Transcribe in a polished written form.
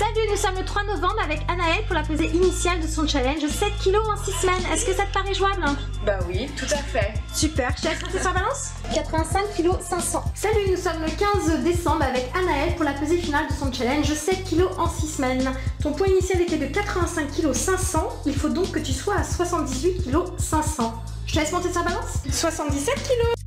Salut, nous sommes le 3 novembre avec Anaëlle pour la pesée initiale de son challenge 7 kg en 6 semaines. Est-ce que ça te paraît jouable? Bah oui, tout à fait. Super, je te laisse monter sur la balance. 85 kg 500. Salut, nous sommes le 15 décembre avec Anaëlle pour la pesée finale de son challenge 7 kg en 6 semaines. Ton poids initial était de 85 kg 500, il faut donc que tu sois à 78 kg 500. Je te laisse monter sur la balance. 77 kg.